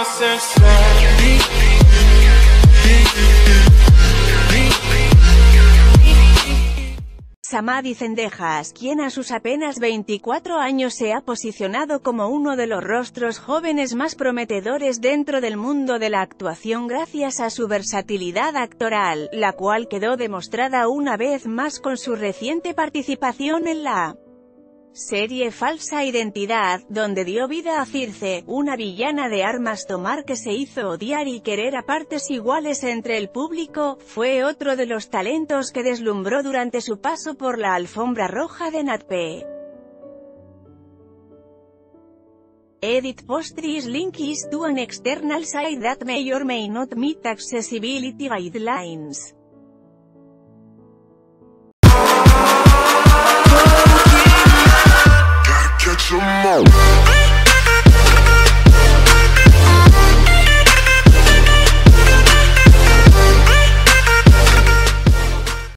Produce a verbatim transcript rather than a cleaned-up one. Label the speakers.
Speaker 1: Samadhi Zendejas, quien a sus apenas veinticuatro años se ha posicionado como uno de los rostros jóvenes más prometedores dentro del mundo de la actuación gracias a su versatilidad actoral, la cual quedó demostrada una vez más con su reciente participación en la serie Falsa Identidad, donde dio vida a Circe, una villana de armas tomar que se hizo odiar y querer a partes iguales entre el público. Fue otro de los talentos que deslumbró durante su paso por la alfombra roja de NatPe. Edit Postris links to an external site that may or may not meet accessibility guidelines.
Speaker 2: Catch 'em all.